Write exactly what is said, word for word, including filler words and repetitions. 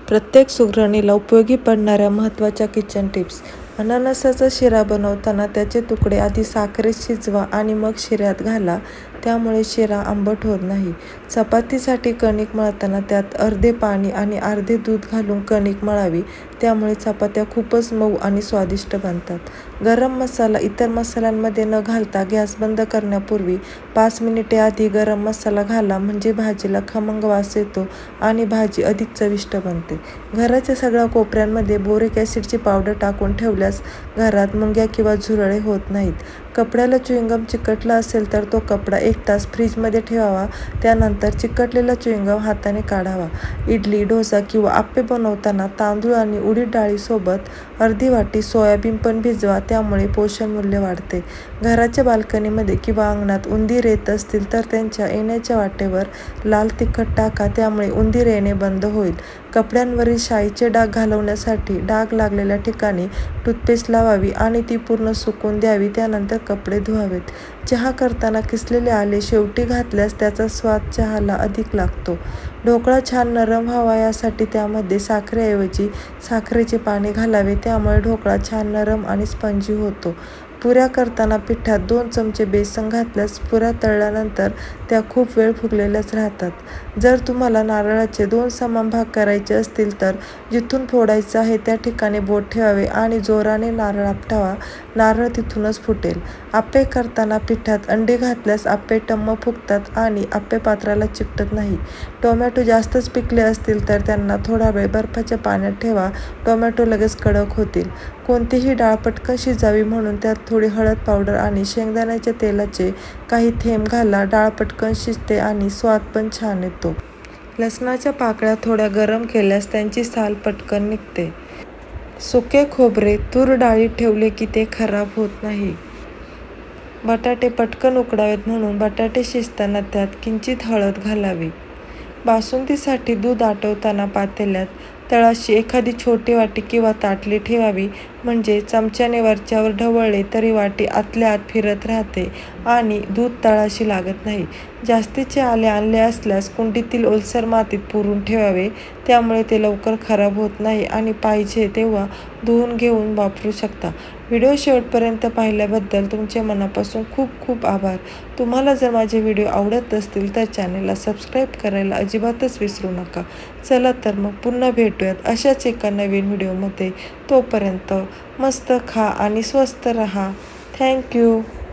प्रत्येक सुगरणीला उपयोगी पडणाऱ्या महत्त्वाच्या किचन टिप्स. अननसाचा शिरा बनवताना त्याचे तुकडे आधी साखरेत शिजवा आणि मग शिऱ्यात घाला, त्यामुळे शिरा आंबट होत नाही. चपातीसाठी कणिक मळताना त्यात अर्धे पाणी आणि अर्धे दूध घालून कणिक मळावी, त्यामुळे चपात्या खूपच मऊ आणि स्वादिष्ट बनतात. गरम मसाला. इतर मसाल्यांमध्ये न घालता गॅस बंद करण्यापूर्वी पाच मिनिटे आधी गरम मसाला घाला, म्हणजे भाजीला खमंग वास येतो आणि भाजी अधिक चविष्ट बनते. घराच्या सगळ्या कोपऱ्यांमध्ये बोरिक ॲसिडची पावडर टाकून ठेवल्यास घरात मुंग्या किंवा झुरळे होत नाहीत. कपड्याला च्युइंगम चिकटला असेल तर तो कपडा एक तास फ्रीजमध्ये ठेवावा, त्यानंतर चिकटलेला च्युइंगम हाताने काढावा. इडली, डोसा किंवा आप्पे बनवताना तांदूळ आणि उडीद डाळीसोबत अर्धी वाटी सोयाबीन पण भिजवा, त्यामुळे पोषण मूल्य वाढते. घराच्या बाल्कनीमध्ये किंवा अंगणात उंदीर येत असतील तर त्यांच्या येण्याच्या वाटेवर लाल तिखट टाका, त्यामुळे उंदीर येणे बंद होईल. कपड्यांवरील शाईचे डाग घालवण्यासाठी डाग लागलेल्या ठिकाणी टूथपेस्ट लावावी आणि ती पूर्ण सुकून द्यावी, त्यानंतर कपडे धुवावेत. चहा करताना किसलेले आले शेवटी घातल्यास त्याचा स्वाद चहाला अधिक लागतो. ढोकळा छान नरम व्हावा यासाठी त्यामध्ये साखरेऐवजी साखरेचे पाणी घालावे, त्यामुळे ढोकळा छान नरम आणि स्पंजी होतो. पुऱ्या करताना पिठात दोन चमचे बेसन घातल्यास पुऱ्या तळल्यानंतर त्या खूप वेळ फुगलेल्याच राहतात. जर तुम्हाला नारळाचे दोन समान भाग करायचे असतील तर जिथून फोडायचं आहे त्या ठिकाणी बोट ठेवावे आणि जोराने नारळ आपटावा, नारळ तिथूनच फुटेल. आप्पे करताना पिठात अंडी घातल्यास आप्पे टम्म फुगतात आणि आप्पे पात्राला चिकटत नाही. टोमॅटो जास्तच पिकले असतील तर त्यांना थोडा वेळ बर्फाच्या पाण्यात ठेवा, टोमॅटो लगेच कडक होतील. कोणतीही डाळ पटकन शिजावी म्हणून त्यात थोडी हळद पावडर आणि शेंगदाण्याच्या तेलाचे काही थेंब घाला, डाळ पटकन शिजते आणि स्वाद पण छान येतो. लसणाच्या पाकळ्या थोड्या गरम केल्यास त्यांची साल पटकन निघते. सुके खोबरे तूर डाळीत ठेवले की ते खराब होत नाही. बटाटे पटकन उकडावेत म्हणून बटाटे शिजताना त्यात किंचित हळद घालावी. बासुंदीसाठी दूध आटवताना पातेल्यात तळाशी एखादी छोटी वाटी किंवा ताटली ठेवावी, म्हणजे चमच्याने वरच्यावर ढवळले तरी वाटी आतल्या आत फिरत राहते आणि दूध तळाशी लागत नाही. जास्तीचे आले आणले असल्यास कुंडीतील ओलसर मातीत पुरून ठेवावे, त्यामुळे ते लवकर खराब होत नाही आणि पाहिजे तेव्हा धुवून घेऊन वापरू शकता. व्हिडिओ शेवटपर्यंत पाहिल्याबद्दल तुमचे मनापासून खूप खूप आभार. तुम्हाला जर माझे व्हिडिओ आवडत असतील तर चॅनेलला सबस्क्राईब करायला अजिबातच विसरू नका. चला तर मग पुन्हा भेटूयात अशाच एका नवीन व्हिडिओमध्ये. तोपर्यंत मस्त खा आणि स्वस्त रहा. थँक्यू.